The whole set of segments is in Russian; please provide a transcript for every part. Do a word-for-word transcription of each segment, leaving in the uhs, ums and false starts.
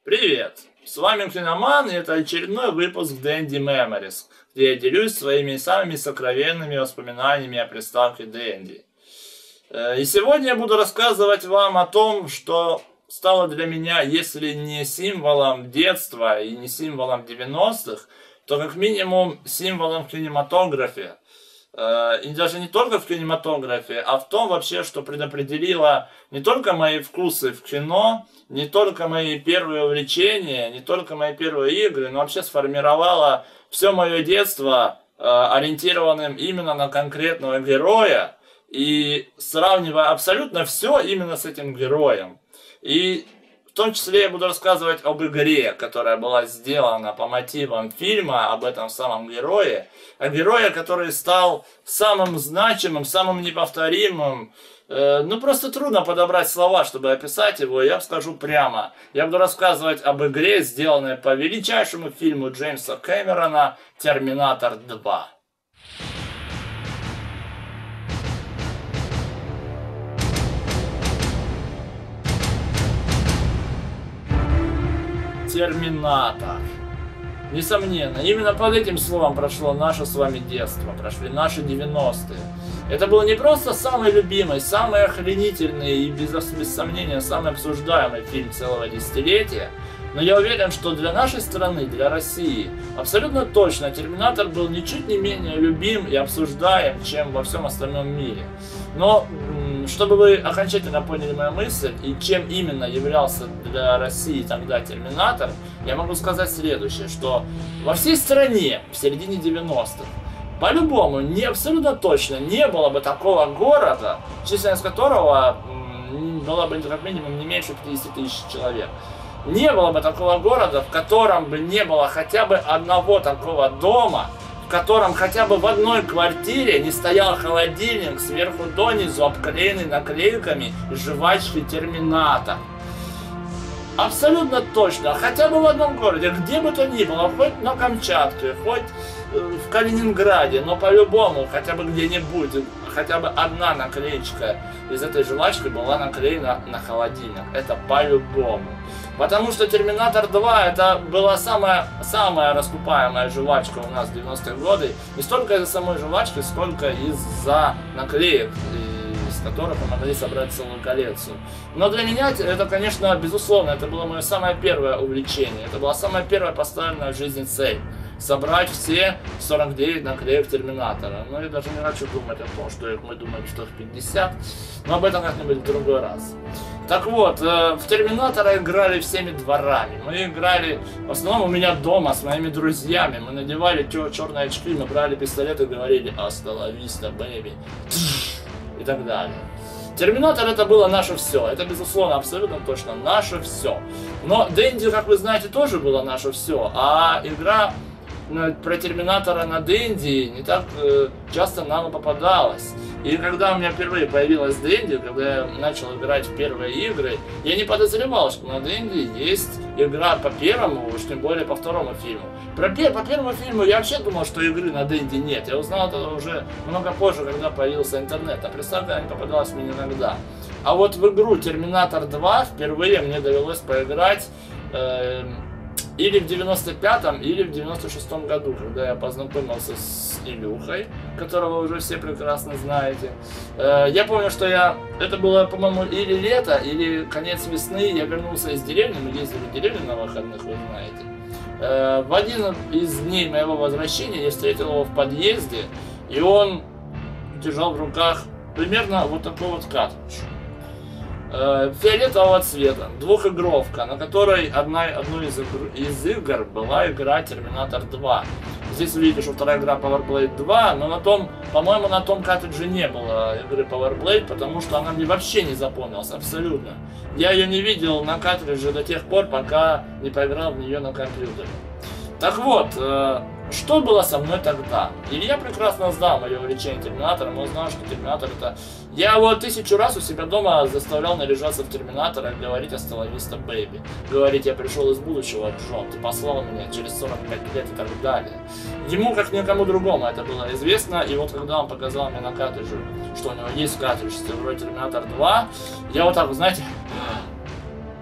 Привет! С вами Киноман, и это очередной выпуск Dendy Memories, где я делюсь своими самыми сокровенными воспоминаниями о приставке Dendy. И сегодня я буду рассказывать вам о том, что стало для меня, если не символом детства и не символом девяностых, то как минимум символом в кинематографе. И даже не только в кинематографе, а в том вообще, что предопределило не только мои вкусы в кино, не только мои первые увлечения, не только мои первые игры, но вообще сформировало все мое детство, ориентированным именно на конкретного героя, и сравнивая абсолютно все именно с этим героем. И в том числе я буду рассказывать об игре, которая была сделана по мотивам фильма об этом самом герое. О герое, который стал самым значимым, самым неповторимым. Э, ну, просто трудно подобрать слова, чтобы описать его. Я скажу прямо. Я буду рассказывать об игре, сделанной по величайшему фильму Джеймса Кэмерона «Терминатор два». Терминатор. Несомненно, именно под этим словом прошло наше с вами детство, прошли наши девяностые. Это был не просто самый любимый, самый охренительный и без, без сомнения самый обсуждаемый фильм целого десятилетия, но я уверен, что для нашей страны, для России, абсолютно точно Терминатор был ничуть не менее любим и обсуждаем, чем во всем остальном мире. Но, чтобы вы окончательно поняли мою мысль и чем именно являлся для России тогда Терминатор, я могу сказать следующее, что во всей стране в середине девяностых по-любому, не абсолютно точно, не было бы такого города, численность которого была бы как минимум не меньше пятидесяти тысяч человек. Не было бы такого города, в котором бы не было хотя бы одного такого дома, в котором хотя бы в одной квартире не стоял холодильник сверху донизу, обклеенный наклейками и жвачкой Терминатор. Абсолютно точно, хотя бы в одном городе, где бы то ни было, хоть на Камчатке, хоть в Калининграде, но по-любому, хотя бы где-нибудь, хотя бы одна наклеечка из этой жвачки была наклеена на холодильник. Это по-любому. Потому что Терминатор два это была самая, самая раскупаемая жвачка у нас в девяностые годы. Не столько из-за самой жвачки, сколько из-за наклеек, из которых мы могли собрать целую коллекцию. Но для меня это, конечно, безусловно, это было мое самое первое увлечение. Это была самая первая поставленная в жизни цель. Собрать все сорок девять наклеек Терминатора. Но я даже не хочу думать о том, что их, мы думаем, что их пятьдесят. Но об этом как-нибудь в другой раз. Так вот, в Терминатора играли всеми дворами. Мы играли, в основном у меня дома, с моими друзьями. Мы надевали черные очки, мы брали пистолет и говорили «Hasta la vista, baby» и так далее. Терминатор это было наше все. Это, безусловно, абсолютно точно наше все. Но Dendy, как вы знаете, тоже было наше все. А игра про Терминатора на Dendy не так э, часто нам и попадалась. И когда у меня впервые появилась Dendy, когда я начал играть в первые игры, я не подозревал, что на Dendy есть игра по первому, уж тем более по второму фильму. Про, по первому фильму я вообще думал, что игры на Dendy нет. Я узнал это уже много позже, когда появился интернет. А приставка не попадалась мне иногда. А вот в игру Терминатор два впервые мне довелось поиграть э, или в девяносто пятом, или в девяносто шестом году, когда я познакомился с Илюхой, которого уже все прекрасно знаете. Э, я помню, что я... Это было, по-моему, или лето, или конец весны. Я вернулся из деревни, мы ездили в деревню на выходных, вы знаете. Э, в один из дней моего возвращения я встретил его в подъезде, и он держал в руках примерно вот такой вот картридж. Фиолетового цвета, двухигровка, на которой одна, одной из, игр, из игр была игра Терминатор два. Здесь вы видите, что вторая игра Power Blade два, но на том, по-моему, на том картридже не было игры Power Blade, потому что она мне вообще не запомнилась, абсолютно. Я ее не видел на картридже до тех пор, пока не поиграл в нее на компьютере. Так вот, э, что было со мной тогда? Илья прекрасно знал мое увлечение Терминатором, он знал, что Терминатор это... Я его тысячу раз у себя дома заставлял наряжаться в Терминатора и говорить «Hasta la vista, baby». Говорить «Я пришел из будущего, Джон, ты послал меня через сорок пять лет» и так далее. Ему, как никому другому, это было известно, и вот когда он показал мне на картридже, что у него есть картридж с игрой Терминатор два, я вот так, знаете...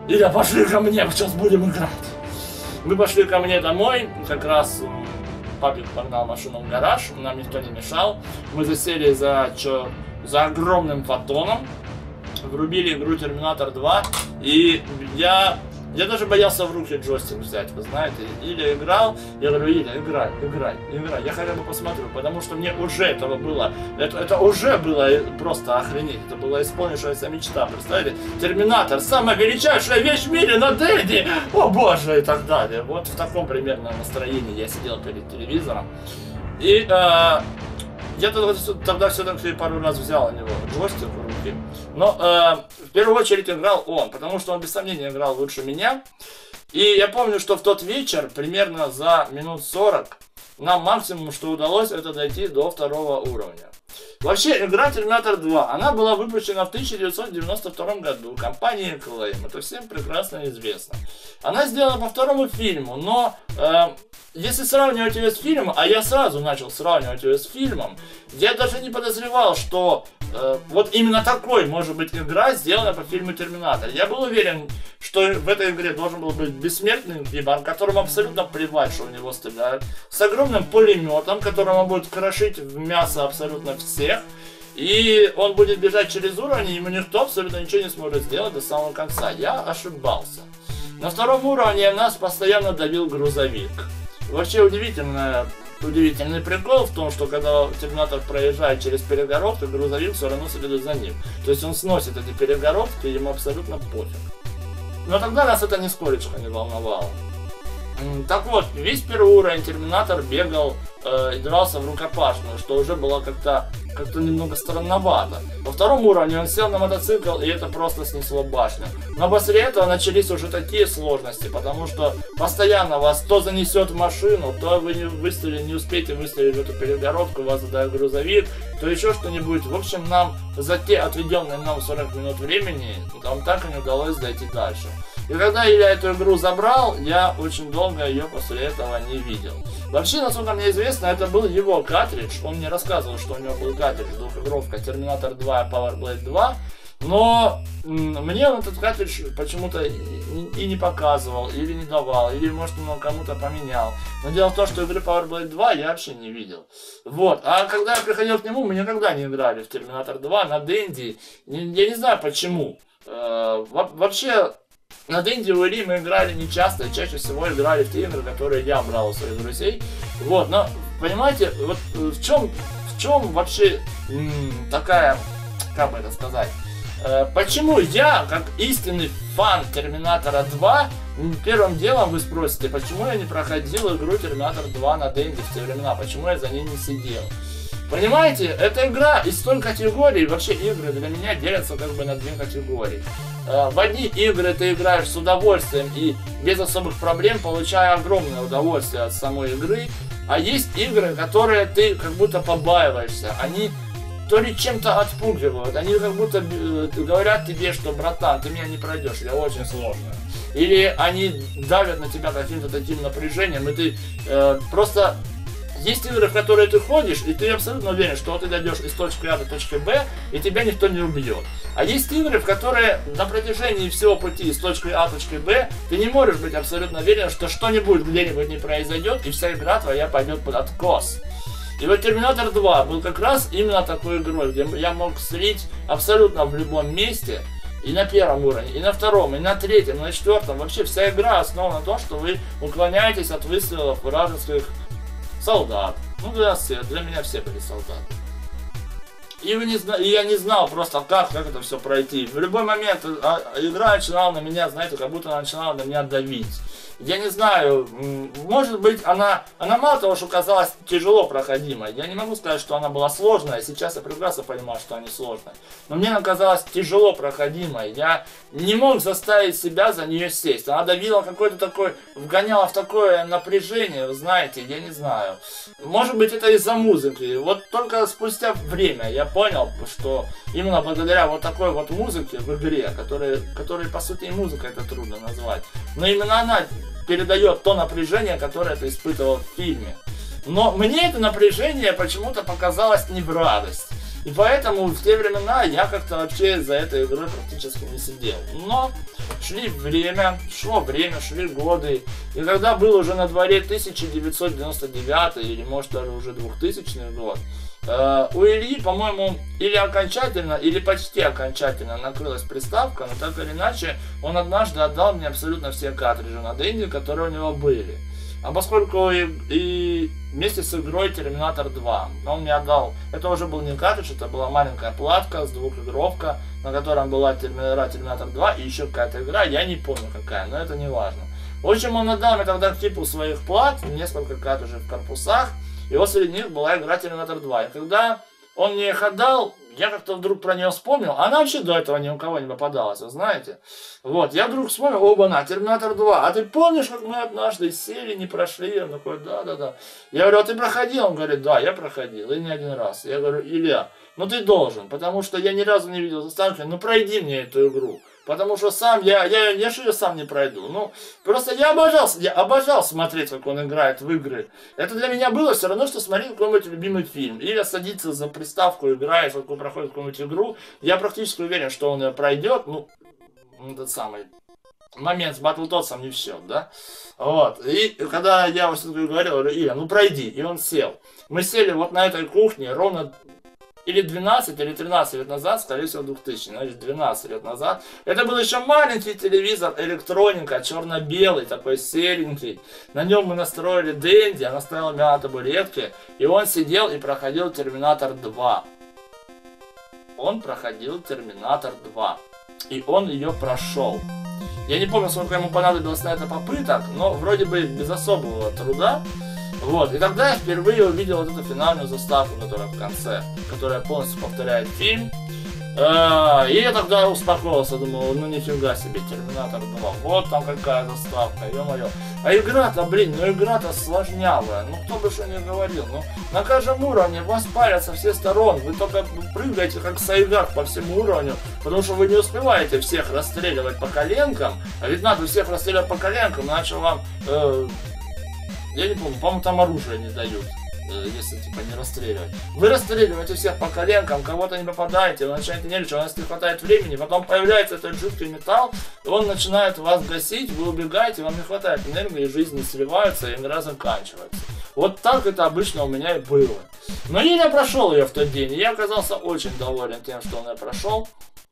Илья, пошли ко мне, сейчас будем играть. Мы пошли ко мне домой, как раз папик погнал машину в гараж, нам никто не мешал. Мы засели за, чё, за огромным фотоном, врубили игру Терминатор два, и я... Я даже боялся в руки джойстик взять, вы знаете. Илья играл, я говорю, Илья, играй, играй, играй. Я хотя бы посмотрю, потому что мне уже этого было, это, это уже было просто охренеть. Это была исполнившаяся мечта, представляете? Терминатор, самая величайшая вещь в мире на Денди, о боже, и так далее. Вот в таком примерно настроении я сидел перед телевизором. И э, я тогда, тогда все-таки пару раз взял у него джойстик в руки. Но э, в первую очередь играл он, потому что он без сомнения играл лучше меня. И я помню, что в тот вечер, примерно за минут сорок, нам максимум, что удалось, это дойти до второго уровня. Вообще, игра Терминатор два, она была выпущена в тысяча девятьсот девяносто втором году компанией Acclaim, это всем прекрасно известно. Она сделана по второму фильму, но... Э, Если сравнивать ее с фильмом, а я сразу начал сравнивать ее с фильмом, я даже не подозревал, что э, вот именно такой может быть игра, сделана по фильму Терминатор. Я был уверен, что в этой игре должен был быть бессмертный Ибан, которому абсолютно плевать, что в него стреляют, с огромным пулеметом, которым он будет крошить в мясо абсолютно всех, и он будет бежать через уровень, и ему никто абсолютно ничего не сможет сделать до самого конца. Я ошибался. На втором уровне нас постоянно давил грузовик. Вообще удивительно, удивительный прикол в том, что когда Терминатор проезжает через перегородку, грузовик все равно следует за ним. То есть он сносит эти перегородки, ему абсолютно пофиг. Но тогда нас это нисколечко не волновало. Так вот, весь первый уровень Терминатор бегал э, и дрался в рукопашную, что уже было как-то как-то немного странновато. Во втором уровне он сел на мотоцикл, и это просто снесло башню. Но после этого начались уже такие сложности, потому что постоянно вас то занесет в машину, то вы не, выстрелили, не успеете выстрелить в эту перегородку, вас задает грузовик, то еще что-нибудь. В общем, нам за те отведенные нам сорок минут времени, нам так и не удалось дойти дальше. И когда я эту игру забрал, я очень долго ее после этого не видел. Вообще, насколько мне известно, это был его картридж. Он мне рассказывал, что у него был картридж, двухигровка Терминатор два и Power Blade два. Но мне он этот картридж почему-то и не показывал, или не давал, или, может, он кому-то поменял. Но дело в том, что игры Power Blade два я вообще не видел. Вот. А когда я приходил к нему, мы никогда не играли в Терминатор два на Денди. Я не знаю почему. Вообще... На Денди у Ильи мы играли не часто, чаще всего играли в те игры, которые я брал у своих друзей. Вот, но, понимаете, вот в чем, в чем вообще м, такая, как бы это сказать, э, почему я, как истинный фан Терминатора два, первым делом вы спросите, почему я не проходил игру Терминатор два на Денди в те времена, почему я за ней не сидел. Понимаете, эта игра из столь категорий, вообще игры для меня делятся как бы на две категории. В одни игры ты играешь с удовольствием и без особых проблем, получая огромное удовольствие от самой игры. А есть игры, которые ты как будто побаиваешься. Они то ли чем-то отпугивают, они как будто говорят тебе, что братан, ты меня не пройдешь, я очень сложная. Или они давят на тебя каким-то таким напряжением, и ты э, просто... Есть игры, в которые ты ходишь, и ты абсолютно уверен, что ты дойдешь из точки А до точки Б, и тебя никто не убьет. А есть игры, в которые на протяжении всего пути из точки А до точки Б ты не можешь быть абсолютно уверен, что что-нибудь где-нибудь не произойдет, и вся игра твоя пойдет под откос. И вот Терминатор два был как раз именно такой игрой, где я мог слить абсолютно в любом месте, и на первом уровне, и на втором, и на третьем, и на четвертом. Вообще вся игра основана на том, что вы уклоняетесь от выстрелов вражеских солдат. Ну, для, всех, для меня все были солдаты. И, вы не, и я не знал просто, как, как это все пройти. В любой момент а, игра начинала на меня, знаете, как будто она начинала на меня давить. Я не знаю, может быть, она, она мало того, что казалась тяжело проходимой. Я не могу сказать, что она была сложная. Сейчас я прекрасно понимаю, что она не сложная. Но мне она казалась тяжело проходимой. Я не мог заставить себя за нее сесть. Она давила какой-то такой, вгоняла в такое напряжение, вы знаете, я не знаю. Может быть, это из-за музыки. Вот только спустя время я понял, что именно благодаря вот такой вот музыке в игре, которая, которая по сути и музыка, это трудно назвать, но именно она передает то напряжение, которое ты испытывал в фильме. Но мне это напряжение почему-то показалось не в радость. И поэтому в те времена я как-то вообще за этой игрой практически не сидел. Но шли время, шло время, шли годы. И когда был уже на дворе тысяча девятьсот девяносто девятый или может даже уже двухтысячный год, э, у Ильи, по-моему, или окончательно, или почти окончательно накрылась приставка, но так или иначе он однажды отдал мне абсолютно все картриджи на Денди, которые у него были. А поскольку и, и вместе с игрой Терминатор два он мне отдал, это уже был не картридж, это была маленькая платка с двухигровка, на котором была Терминатор два и еще какая-то игра, я не помню какая, но это не важно. В общем, он отдал мне тогда к типу своих плат, несколько картриджей в корпусах, и вот среди них была игра Терминатор два. И когда он мне их отдал, я как-то вдруг про нее вспомнил. Она вообще до этого ни у кого не попадалась, вы знаете. Вот, я вдруг вспомнил, оба-на, Терминатор два. А ты помнишь, как мы однажды сели, не прошли? Он такой, да-да-да. Я говорю, а ты проходил? Он говорит, да, я проходил, и не один раз. Я говорю, Илья, ну ты должен, потому что я ни разу не видел заставки, ну пройди мне эту игру. Потому что сам я, я, я же ее сам не пройду. Ну, просто я обожал, я обожал смотреть, как он играет в игры. Это для меня было все равно, что смотреть какой-нибудь любимый фильм. Или садиться за приставку, играет, как он проходит какую-нибудь игру. Я практически уверен, что он ее пройдет. Ну, этот самый момент с Battletoads не в счет, да? Вот. И когда я вот говорил, говорю, Илья, ну пройди. И он сел. Мы сели вот на этой кухне ровно... Или двенадцать, или тринадцать лет назад, скорее всего, двухтысячный, значит, двенадцать лет назад. Это был еще маленький телевизор, электроника, черно-белый, такой серенький. На нем мы настроили Денди, она стояла у меня на табуретке, и он сидел и проходил Терминатор два. Он проходил Терминатор два. И он ее прошел. Я не помню, сколько ему понадобилось на это попыток, но вроде бы без особого труда. Вот, и тогда я впервые увидел вот эту финальную заставку, которая в конце, которая полностью повторяет фильм. И я тогда успокоился, думал, ну нифига себе, Терминатор два, вот там какая заставка, ё-моё. А игра-то, блин, ну игра-то сложнявая, ну кто бы что ни говорил, ну на каждом уровне вас палят со всех сторон, вы только прыгаете как сайгак по всему уровню, потому что вы не успеваете всех расстреливать по коленкам, а ведь надо всех расстреливать по коленкам, иначе вам... Э, Я не помню, по-моему, там оружие не дают, если типа не расстреливать. Вы расстреливаете всех по коленкам, кого-то не попадаете, вы начинаете нервничать, у вас не хватает времени, потом появляется этот жуткий металл, и он начинает вас гасить, вы убегаете, вам не хватает энергии, жизнь не сливается, и игра заканчивается. Вот так это обычно у меня и было. Но я прошел ее в тот день, и я оказался очень доволен тем, что он ее прошел.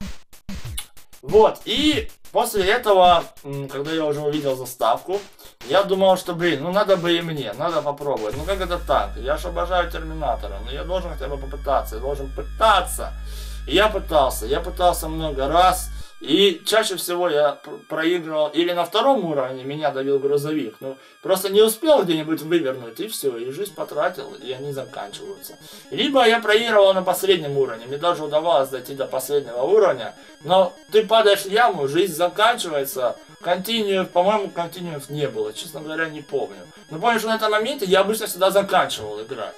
Вот, и после этого, когда я уже увидел заставку, я думал, что, блин, ну надо бы и мне, надо попробовать. Ну как это так? Я же обожаю Терминатора, но я должен хотя бы попытаться, я должен пытаться. И я пытался, я пытался много раз. И чаще всего я проигрывал или на втором уровне, меня давил грузовик, ну просто не успел где-нибудь вывернуть, и все, и жизнь потратил, и они заканчиваются. Либо я проигрывал на последнем уровне, мне даже удавалось дойти до последнего уровня, но ты падаешь в яму, жизнь заканчивается, континуев, по-моему, континуев не было, честно говоря, не помню. Но помню, что на этом моменте я обычно всегда заканчивал играть.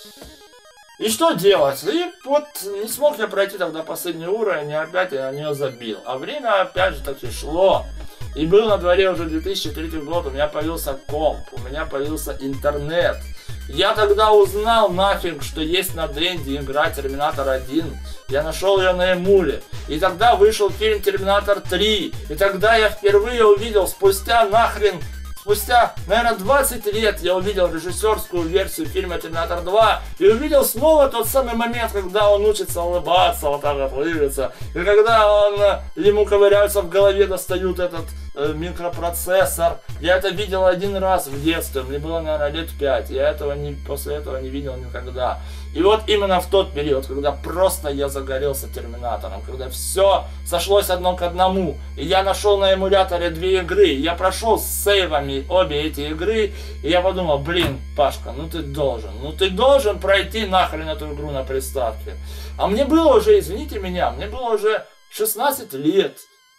И что делать? И вот не смог я пройти тогда последний уровень, и опять я на нее забил. А время опять же таки шло. И был на дворе уже две тысячи третий год, у меня появился комп, у меня появился интернет. Я тогда узнал нафиг, что есть на Денди игра Терминатор один. Я нашел ее на эмуле. И тогда вышел фильм Терминатор три. И тогда я впервые увидел, спустя нахрен... Спустя, наверное, двадцать лет я увидел режиссерскую версию фильма Терминатор два и увидел снова тот самый момент, когда он учится улыбаться, вот так вот улыбиться, и когда он, ему ковыряются в голове, достают этот э, микропроцессор. Я это видел один раз в детстве, мне было, наверное, лет пять, я этого не, после этого не видел никогда. И вот именно в тот период, когда просто я загорелся Терминатором, когда все сошлось одно к одному, и я нашел на эмуляторе две игры, я прошел с сейвами обе эти игры, и я подумал, блин, Пашка, ну ты должен, ну ты должен пройти нахрен эту игру на приставке. А мне было уже, извините меня, мне было уже шестнадцать лет.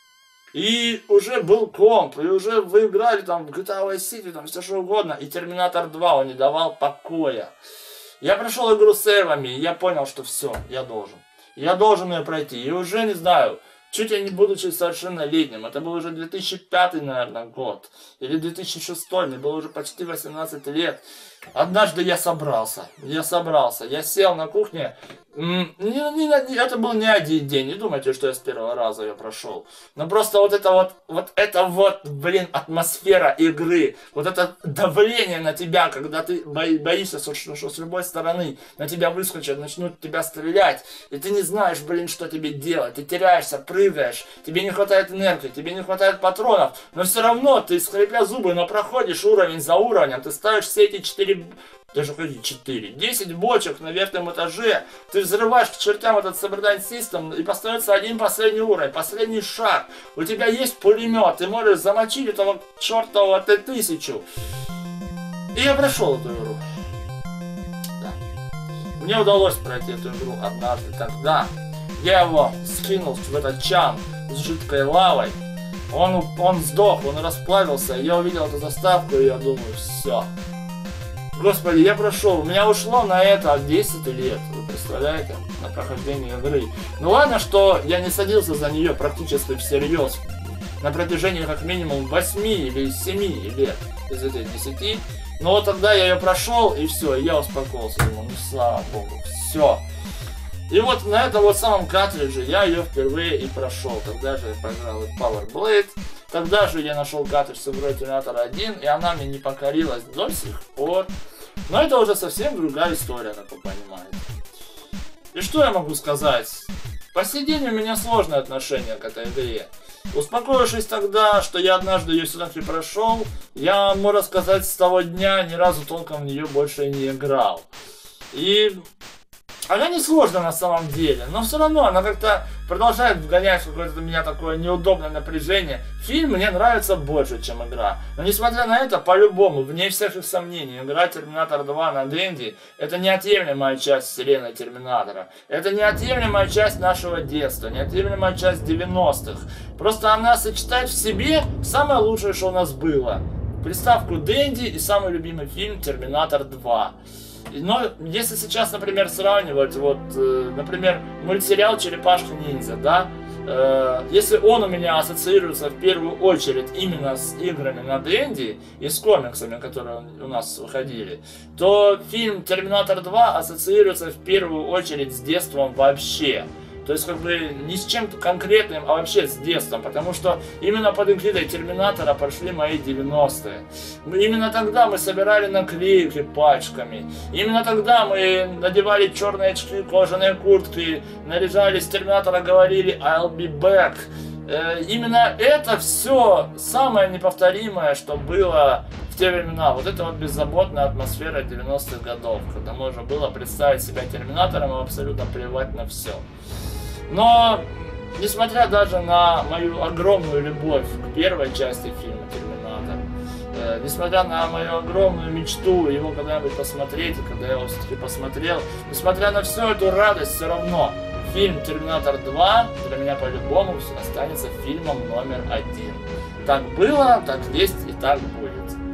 И уже был комп, и уже вы играли там в джи ти эй Vice City, там все что угодно, и Терминатор два, он не давал покоя. Я прошел игру с сейвами, и я понял, что все, я должен. Я должен ее пройти. И уже, не знаю, чуть я не будучи совершеннолетним, это был уже две тысячи пятый, наверное, год, или две тысячи шестой, мне было уже почти восемнадцать лет. Однажды я собрался, я собрался, я сел на кухне, Не, не, не, это был не один день, не думайте, что я с первого раза ее прошел. Но просто вот это вот, вот это вот, блин, атмосфера игры, вот это давление на тебя, когда ты боишься, что, что с любой стороны на тебя выскочат, начнут тебя стрелять, и ты не знаешь, блин, что тебе делать, ты теряешься, прыгаешь, тебе не хватает энергии, тебе не хватает патронов, но все равно ты, скрипя зубы, но проходишь уровень за уровнем, ты ставишь все эти четыре... Даже ходи четыре. десять бочек на верхнем этаже. Ты взрываешь к чертям этот Cyberdyne System, и остается один последний уровень, последний шаг. У тебя есть пулемет, ты можешь замочить этого чертового Т тысячу. И я прошел эту игру. Да. Мне удалось пройти эту игру однажды, когда я его скинул в этот чан с жидкой лавой. Он, он сдох, он расплавился. Я увидел эту заставку, и я думаю, все. Господи, я прошел, у меня ушло на это десять лет, вы представляете, на прохождение игры. Ну ладно, что я не садился за нее практически всерьез на протяжении как минимум восьми или семи лет из этих десяти. Но вот тогда я ее прошел, и все, я успокоился, думаю, ну слава богу, все. И вот на этом вот самом картридже я ее впервые и прошел. Тогда же я поиграл в Power Blade. Тогда же я нашел картридж с игрой Терминатор один, и она мне не покорилась до сих пор. Но это уже совсем другая история, как вы понимаете. И что я могу сказать? По сей день у меня сложное отношение к этой игре. Успокоившись тогда, что я однажды ее все-таки прошел, я, можно сказать, с того дня ни разу толком в нее больше не играл. И... она не сложная на самом деле, но все равно она как-то продолжает вгонять в какое-то у меня такое неудобное напряжение. Фильм мне нравится больше, чем игра. Но несмотря на это, по-любому, вне всяких сомнений, игра Терминатор два на Денди — это неотъемлемая часть вселенной Терминатора. Это неотъемлемая часть нашего детства, неотъемлемая часть девяностых. Просто она сочетает в себе самое лучшее, что у нас было. Приставку Денди и самый любимый фильм Терминатор два. Но если сейчас, например, сравнивать, вот, э, например, мультсериал «Черепашки-ниндзя», да, э, если он у меня ассоциируется в первую очередь именно с играми на Денди и с комиксами, которые у нас выходили, то фильм «Терминатор два» ассоциируется в первую очередь с детством вообще. То есть, как бы, не с чем-то конкретным, а вообще с детством. Потому что именно под эгидой Терминатора прошли мои девяностые. Именно тогда мы собирали наклейки пачками. Именно тогда мы надевали черные очки, кожаные куртки, наряжались Терминатора, говорили «I'll be back». Именно это все самое неповторимое, что было в те времена. Вот это вот беззаботная атмосфера девяностых годов, когда можно было представить себя Терминатором и абсолютно плевать на все. Но, несмотря даже на мою огромную любовь к первой части фильма «Терминатор», э, несмотря на мою огромную мечту его когда-нибудь посмотреть, и когда я его все-таки посмотрел, несмотря на всю эту радость, все равно фильм «Терминатор два» для меня по-любому останется фильмом номер один. Так было, так есть и так будет.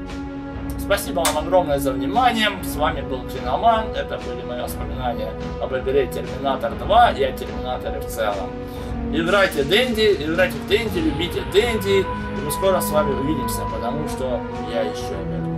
Спасибо вам огромное за внимание. С вами был Киноман. Это были мои воспоминания об игре Терминатор два и о Терминаторе в целом. Играйте Денди, играйте в Денди, любите Денди. И мы скоро с вами увидимся, потому что я еще вернусь.